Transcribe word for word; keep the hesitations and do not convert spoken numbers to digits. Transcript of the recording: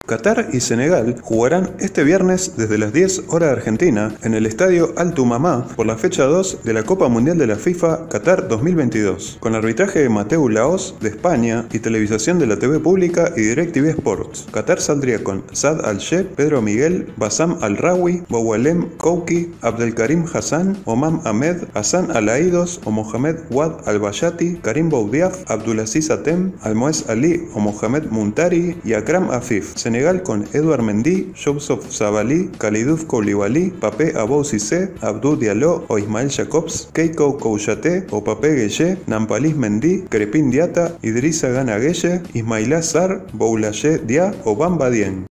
Qatar y Senegal jugarán este viernes desde las diez horas de Argentina en el estadio Al Tumamá por la fecha dos de la Copa Mundial de la FIFA Qatar dos mil veintidós, con arbitraje de Mateu Laoz de España y televisación de la T V Pública y DirecTV Sports. Qatar saldría con Saad Al-Sheikh, Pedro Miguel, Bassam Al-Rawi, Boualem Kouki, Abdelkarim Hassan, Omam Ahmed, Hassan Al-Aidos o Mohamed Wad Al-Bayati, Karim Boudiaf, Abdulaziz Atem, Almoez Ali o Mohamed Muntari y Akram Afif. Senegal con Edouard Mendy, Youssouf Sabaly, Khalidou Koulibaly, Pape Abou Cissé, Abdou Diallo o Ismail Jacobs, Keiko Kouyaté o Pape Gueye, Nampalys Mendy, Krépin Diatta, Idrissa Gana Gueye, Ismaïla Sarr, Boulaye Dia o Bamba Dieng.